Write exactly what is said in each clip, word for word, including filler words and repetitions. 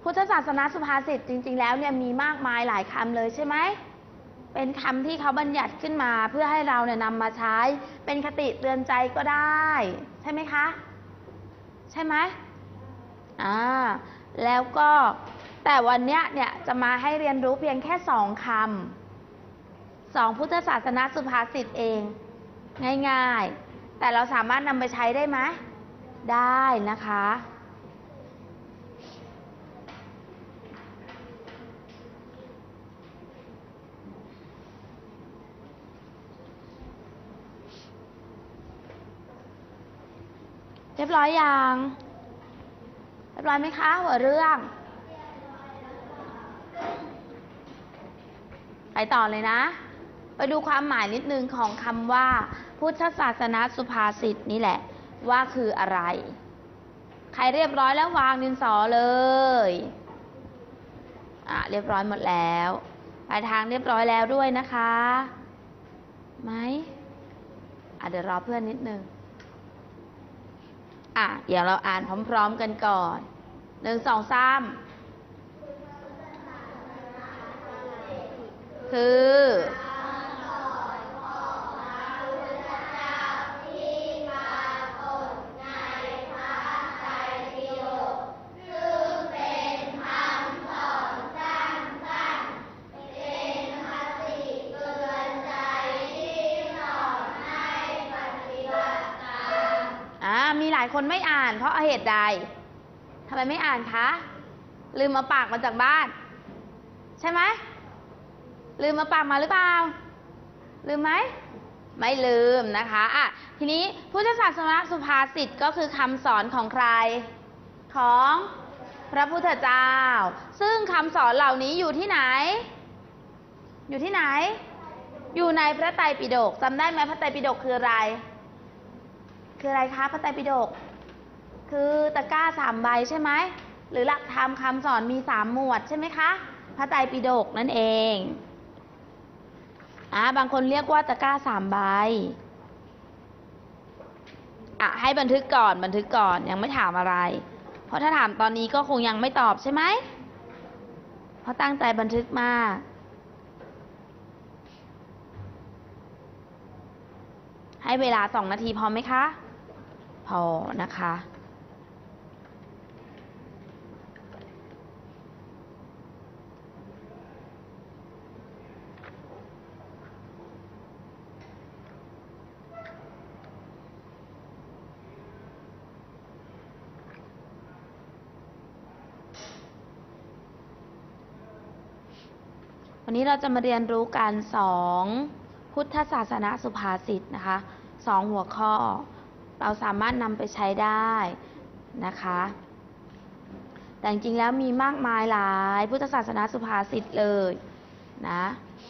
พุทธศาสนาสุภาษิตจริงๆแล้วเนี่ยมีมากมายหลายคำเลยใช่ไหมเป็นคำที่เขาบัญญัติขึ้นมาเพื่อให้เราเนี่ยนำมาใช้เป็นคติเตือนใจก็ได้ใช่ไหมคะใช่ไหมอ่าแล้วก็แต่วันเนี้ยเนี่ยจะมาให้เรียนรู้เพียงแค่สองคำสองพุทธศาสนาสุภาษิตเองง่ายๆแต่เราสามารถนำไปใช้ได้ไหมได้นะคะเรียบร้อยยังเรียบร้อยไหมคะหัวเรื่องไปต่อเลยนะไปดูความหมายนิดนึงของคำว่าพุทธศาสนาสุภาษิตนี่แหละว่าคืออะไรใครเรียบร้อยแล้ววางดินสอเลยอ่ะเรียบร้อยหมดแล้วปลายทางเรียบร้อยแล้วด้วยนะคะไหมอ่ะเดี๋ยวรอเพื่อนนิดนึงอ่ะเดี๋ยวเราอ่านพร้อมๆกันก่อนหนึ่งสองสามคือมีหลายคนไม่อ่านเพราะเหตุใดทำไมไม่อ่านคะลืมมาปากมาจากบ้านใช่ไหมลืมมาปากมาหรือเปล่าลืมไหมไม่ลืมนะคะอ่ะทีนี้พุทธศาสนาสุภาษิตก็คือคำสอนของใครของพระพุทธเจ้าซึ่งคำสอนเหล่านี้อยู่ที่ไหนอยู่ที่ไหนอยู่ในพระไตรปิฎกจำได้ไหมพระไตรปิฎกคืออะไรคืออะไรคะพระไตรปิฎกคือตะกร้าสามใบใช่ไหมหรือหลักธรรมคำสอนมีสามหมวดใช่ไหมคะพระไตรปิฎกนั่นเองอ่าบางคนเรียกว่าตะกร้าสามใบอ่ะให้บันทึกก่อนบันทึกก่อนยังไม่ถามอะไรเพราะถ้าถามตอนนี้ก็คงยังไม่ตอบใช่ไหมเพราะตั้งใจบันทึกมาให้เวลาสองนาทีพอไหมคะพอนะคะวันนี้เราจะมาเรียนรู้กันสองพุทธศาสนาสุภาษิตนะคะสองหัวข้อเราสามารถนำไปใช้ได้นะคะแต่จริงๆแล้วมีมากมายหลายพุทธศาสนาสุภาษิตเลยนะ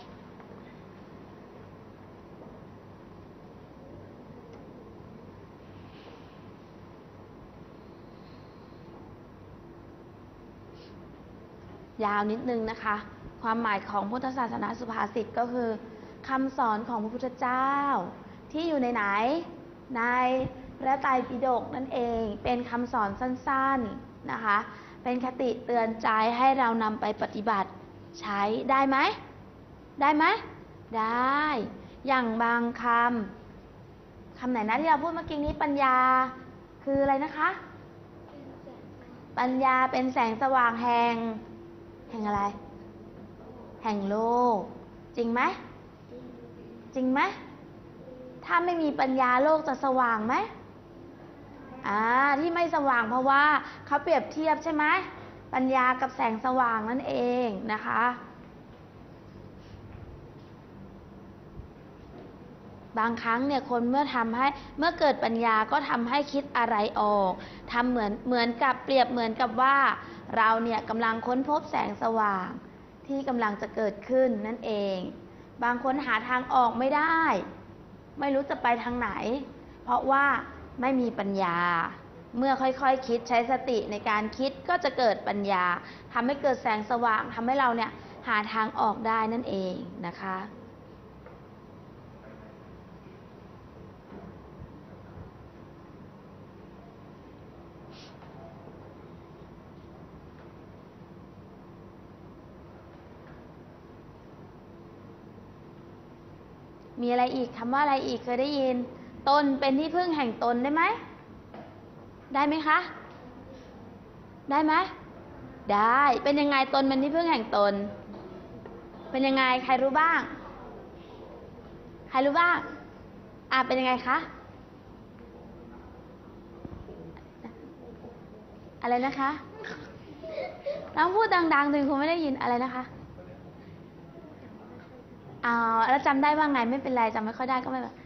ยาวนิดนึงนะคะความหมายของพุทธศาสนาสุภาษิตก็คือคำสอนของพระพุทธเจ้าที่อยู่ในไหนในพระไตรปิฎกนั่นเองเป็นคำสอนสั้นๆนะคะเป็นคติเตือนใจให้เรานำไปปฏิบัติใช้ได้ไหมได้ไหมได้อย่างบางคำคำไหนนะที่เราพูดเมื่อกี้นี้ปัญญาคืออะไรนะคะปัญญาเป็นแสงสว่างแห่งแห่งอะไรแห่งโลกจริงไหมจริงไหมถ้าไม่มีปัญญาโลกจะสว่างไหมอ่าที่ไม่สว่างเพราะว่าเขาเปรียบเทียบใช่ไหมปัญญากับแสงสว่างนั่นเองนะคะบางครั้งเนี่ยคนเมื่อทำให้เมื่อเกิดปัญญาก็ทำให้คิดอะไรออกทำเหมือนเหมือนกับเปรียบเหมือนกับว่าเราเนี่ยกำลังค้นพบแสงสว่างที่กำลังจะเกิดขึ้นนั่นเองบางคนหาทางออกไม่ได้ไม่รู้จะไปทางไหนเพราะว่าไม่มีปัญญาเมื่อค่อยๆ ค, คิดใช้สติในการคิดก็จะเกิดปัญญาทำให้เกิดแสงสว่างทำให้เราเนี่ยหาทางออกได้นั่นเองนะคะมีอะไรอีกคำว่าอะไรอีกเคยได้ยินตนเป็นที่พึ่งแห่งตนได้ไหมได้ไหมคะได้ไหมได้เป็นยังไงตนเป็นที่พึ่งแห่งตนเป็นยังไงใครรู้บ้างใครรู้บ้างอ่ะเป็นยังไงคะอะไรนะคะน้องพูดดังๆถึงคุณไม่ได้ยินอะไรนะคะอ๋อแล้วจำได้ว่าไงไม่เป็นไรจำไม่ค่อยได้ก็ไม่เป็น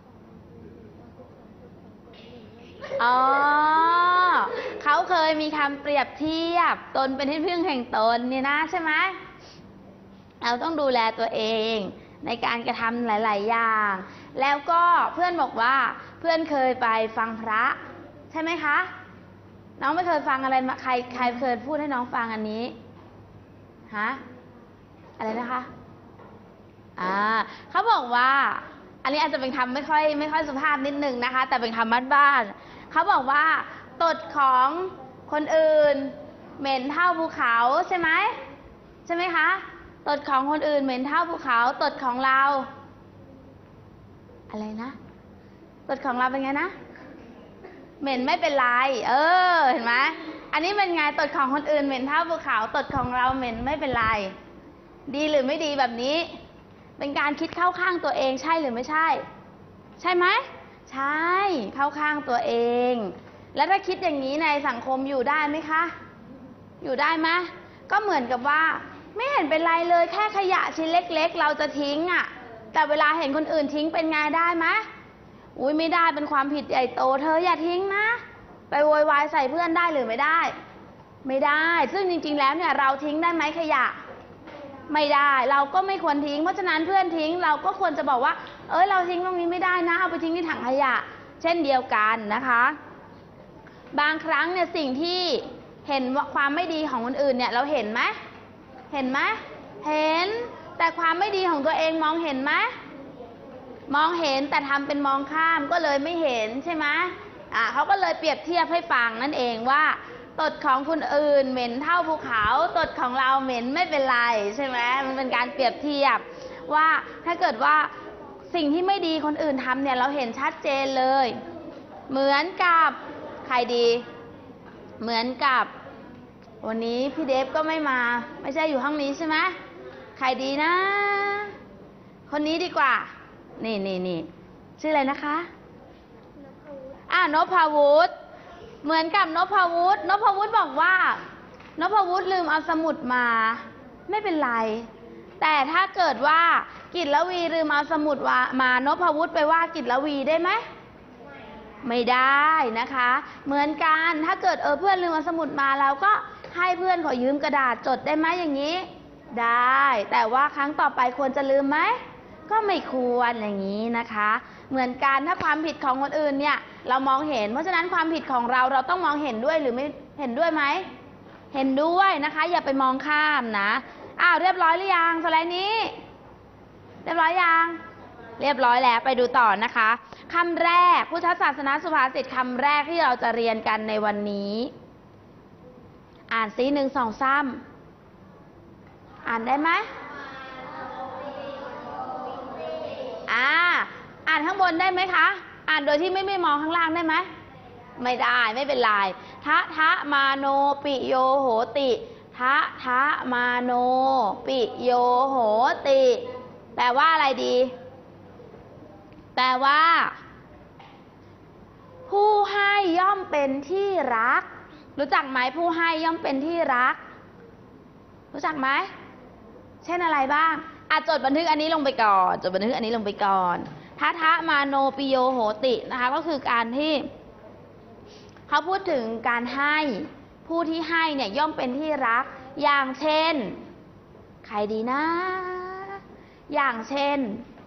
อ๋อเขาเคยมีคำเปรียบเทียบตนเป็นที่พึ่งแห่งตนเนี่ยนะใช่ไหมเราต้องดูแลตัวเองในการกระทำหลายๆอย่างแล้วก็เพื่อนบอกว่าเพื่อนเคยไปฟังพระใช่ไหมคะน้องไม่เคยฟังอะไรมาใครใครเคยพูดให้น้องฟังอันนี้ฮะอะไรนะคะอ่าเขาบอกว่าอันนี้อาจจะเป็นคำไม่ค่อยไม่ค่อยสุภาพนิดนึงนะคะแต่เป็นคำบ้านๆเขาบอกว่าตดของคนอื่นเหม็นเท่าภูเขาใช่ไหมใช่ไหมคะตดของคนอื่นเหม็นเท่าภูเขาตดของเราอะไรนะตดของเราเป็นไงนะเหม็นไม่เป็นไรเออเห็นไหมอันนี้เป็นไงตดของคนอื่นเหม็นเท่าภูเขาตดของเราเหม็นไม่เป็นไรดีหรือไม่ดีแบบนี้เป็นการคิดเข้าข้างตัวเองใช่หรือไม่ใช่ใช่ไหมใช่เข้าข้างตัวเองแล้วถ้าคิดอย่างนี้ในสังคมอยู่ได้ไหมคะอยู่ได้ไหมก็เหมือนกับว่าไม่เห็นเป็นไรเลยแค่ขยะชิ้นเล็กๆเราจะทิ้งอ่ะแต่เวลาเห็นคนอื่นทิ้งเป็นไงได้ไหมอุ้ยไม่ได้เป็นความผิดใหญ่โตเธออย่าทิ้งนะไปโวยวายใส่เพื่อนได้หรือไม่ได้ไม่ได้ซึ่งจริงๆแล้วเนี่ยเราทิ้งได้ไหมขยะไม่ได้เราก็ไม่ควรทิ้งเพราะฉะนั้นเพื่อนทิ้งเราก็ควรจะบอกว่าเอ้ยเราทิ้งตรงนี้ไม่ได้นะเอาไปทิ้งที่ถังขยะเช่นเดียวกันนะคะบางครั้งเนี่ยสิ่งที่เห็นความไม่ดีของคนอื่นเนี่ยเราเห็นไหมเห็นไหมเห็นแต่ความไม่ดีของตัวเองมองเห็นไหมมองเห็นแต่ทำเป็นมองข้ามก็เลยไม่เห็นใช่ไหมอ่าเขาก็เลยเปรียบเทียบให้ฟังนั่นเองว่าตดของคนอื่นเหม็นเท่าภูเขาตดของเราเหม็นไม่เป็นไรใช่ไหมมันเป็นการเปรียบเทียบว่าถ้าเกิดว่าสิ่งที่ไม่ดีคนอื่นทำเนี่ยเราเห็นชัดเจนเลยเหมือนกับใครดีเหมือนกับวันนี้พี่เดฟก็ไม่มาไม่ใช่อยู่ห้องนี้ใช่ไหมใครดีนะคนนี้ดีกว่านี่นี่นี่ชื่ออะไรนะคะอ่านพวุฒิเหมือนกับนพวุฒินพวุฒิบอกว่านพวุฒิลืมเอาสมุดมาไม่เป็นไรแต่ถ้าเกิดว่ากิตลวีลืมเอาสมุดมานพวุฒิไปว่ากิตลวีได้ไหมไม่ได้นะคะเหมือนกันถ้าเกิดเออเพื่อนลืมเอาสมุดมาเราก็ให้เพื่อนขอยืมกระดาษจดได้ไหมอย่างนี้ได้แต่ว่าครั้งต่อไปควรจะลืมไหมก็ไม่ควรอย่างนี้นะคะเหมือนกันถ้าความผิดของคนอื่นเนี่ยเรามองเห็นเพราะฉะนั้นความผิดของเราเราต้องมองเห็นด้วยหรือไม่เห็นด้วยไหมเห็นด้วยนะคะอย่าไปมองข้ามนะอ้าวเรียบร้อยหรือยังสไลด์นี้เรียบร้อยยังเรียบร้อยแล้วไปดูต่อนะคะคำแรกพุทธศาสนาสุภาษิตคำแรกที่เราจะเรียนกันในวันนี้อ่านซิหนึ่งสองสามอ่านได้ไหมอ่าอ่านข้างบนได้ไหมคะอ่านโดยที่ไม่ไม่มองข้างล่างได้ไหมไม่ได้ไม่เป็นไรทะทะมาโนปิโยโหติทะทะมาโนปิโยโหติแปลว่าอะไรดีแปลว่าผู้ให้ย่อมเป็นที่รักรู้จักไหมผู้ให้ย่อมเป็นที่รักรู้จักไหมเช่นอะไรบ้างอาจดบันทึกอันนี้ลงไปก่อนจดบันทึกอันนี้ลงไปก่อนทัทะมาโนปิโยโหตินะคะก็คือการที่เขาพูดถึงการให้ผู้ที่ให้เนี่ยย่อมเป็นที่รักอย่างเช่นใครดีนะอย่างเช่น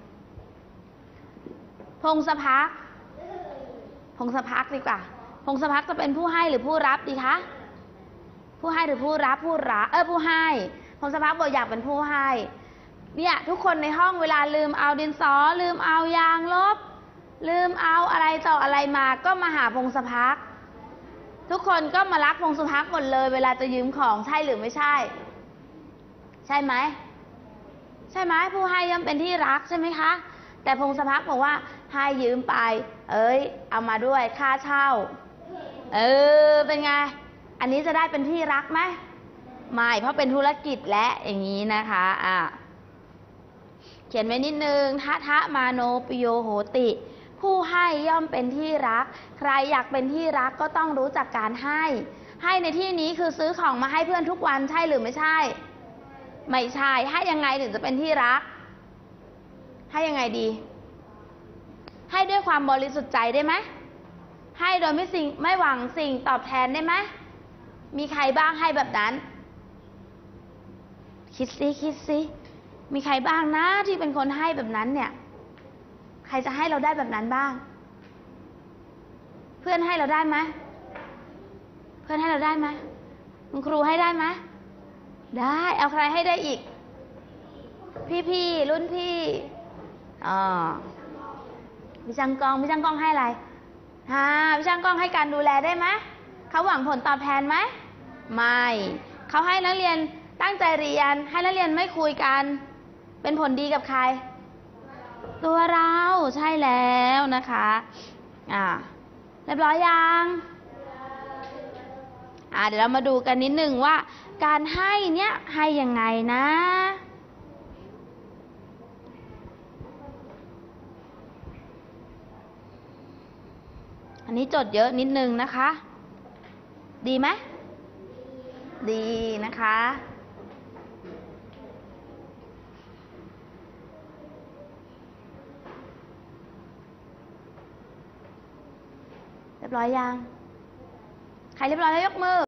พงศภักดิ์พงศภักดิ์ดีกว่าพงศภักดิ์จะเป็นผู้ให้หรือผู้รับดีคะผู้ให้หรือผู้รับผู้รับเออผู้ให้พงศภักดิ์บอกอยากเป็นผู้ให้เนี่ยทุกคนในห้องเวลาลืมเอาดินสอลืมเอายางลบลืมเอาอะไรต่ออะไรมาก็มาหาพงศภักดิ์ทุกคนก็มารักพงศภักดิ์หมดเลยเวลาจะยืมของใช่หรือไม่ใช่ใช่ไหมใช่ไหมผู้ให้ย่อมเป็นที่รักใช่ไหมคะแต่พงศพักบอกว่าให้ยืมไป เอ้ยเอามาด้วยค่าเช่าเออเป็นไงอันนี้จะได้เป็นที่รักไหมไม่เพราะเป็นธุรกิจและอย่างนี้นะคะอ่ะเขียนไว้นิดนึงทะทะมาโนปโยโหติผู้ให้ย่อมเป็นที่รักใครอยากเป็นที่รักก็ต้องรู้จักการให้ให้ในที่นี้คือซื้อของมาให้เพื่อนทุกวันใช่หรือไม่ใช่ไม่ใช่ให้ยังไงถึงจะเป็นที่รักให้ยังไงดีให้ด้วยความบริสุทธิ์ใจได้ไหมให้โดยไม่สิ่งไม่หวังสิ่งตอบแทนได้ไหมมีใครบ้างให้แบบนั้นคิดซิคิดซิมีใครบ้างนะที่เป็นคนให้แบบนั้นเนี่ยใครจะให้เราได้แบบนั้นบ้างเพื่อนให้เราได้ไหมเพื่อนให้เราได้ไหมคุณครูให้ได้ไหมได้เอาใครให้ได้อีกพี่ๆรุ่นพี่อ๋อพี่ช่างกล้องพี่ช่างกล้องให้อะไรฮะพี่ช่างกล้องให้การดูแลได้ไหมเขาหวังผลตอบแทนไหมไม่เขาให้นักเรียนตั้งใจเรียนให้นักเรียนไม่คุยกันเป็นผลดีกับใครตัวเราใช่แล้วนะคะอ่าเรียบร้อยยังอ่าเดี๋ยวเรามาดูกันนิดหนึ่งว่าการให้เนี่ยให้ยังไงนะอันนี้จดเยอะนิดนึงนะคะดีไหมดีนะคะเรียบร้อยยังใครเรียบร้อยแล้วยกมือ